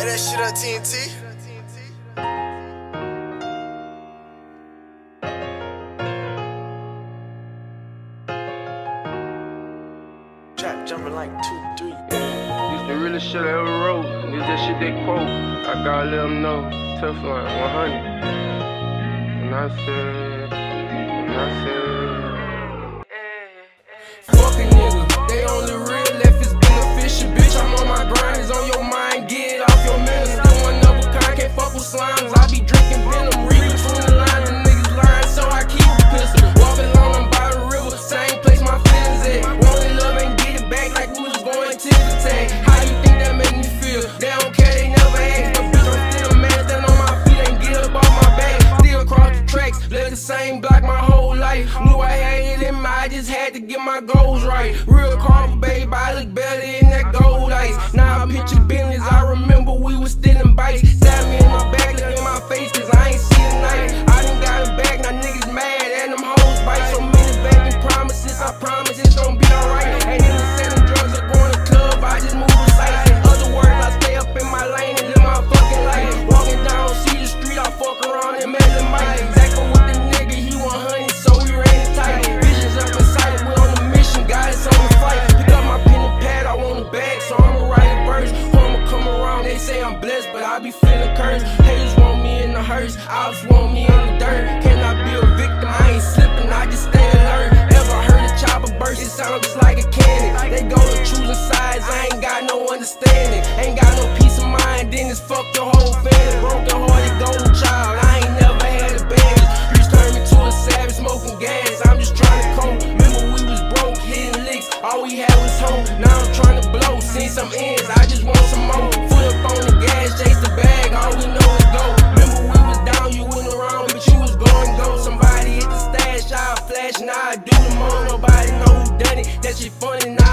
that shit on TNT. Trap jumping like 2, 3. This the realest shit I ever wrote. This that shit they quote. I gotta let them know. Teflon 100. And I said, fuck a nigga, they only real if it's beneficial. Bitch, I'm on my grind, it's on your mind, get it off your mental. Still one of a kind, can't fuck with slimes. I be drinking venom, read between the lines, the niggas lying, so I keep a pistol. Walking along, I'm by the river, same place my feelings at. Wanting love and get it back like we was going to the tag. How you think that make me feel? They don't care, they never ask. But bitch, I'm still mad, stand on my feet and get up off my back. Still cross the tracks, left the same block my whole life. Knew I had it in my, I just had to get my goals right. Real car, babe, I look better in that gold ice. Now I picture business, I remember we was stealing bikes. Stab me in my back, look in my face, cause I ain't see the night. I done got it back, now niggas mad, and them hoes bite. So many begging promises, I promise it's gon' be alright. Ain't even selling drugs or going to club, I just move the sights. In other words, I stay up in my lane and live my fucking life. Walking down, see the street, I fuck around and met the mic. Exactly with the nigga, he 100, so we ran it tight. Visions up inside, we on the mission, got us on the fight. Pick up my pen and pad, I want a bag, so I'ma write a verse. I'ma come around, they say I'm blessed, but I be feeling cursed. Haters want me in the hearse, ops want me in the dirt. Cannot be a victim, I ain't slipping, I just stay alert. Ever heard a chopper burst, it sounds just like a cannon. They go to choosing sides, I ain't got no understanding. Ain't got no peace of mind, then it's fuck your whole family. Broken hearted golden child, I ain't never had a band. Streets turned me to a savage, smoking gas, I'm just trying to cope. Remember we was broke, hitting licks, all we had was hope. Now I'm trying to blow, see some ends, I just want some more. Foot up on the gas, chase the bag, all we know is go. Remember we was down, you went around, but you was going go. Somebody hit the stash, I'll flash, now I do the more. Nobody know who done it, that shit funny, now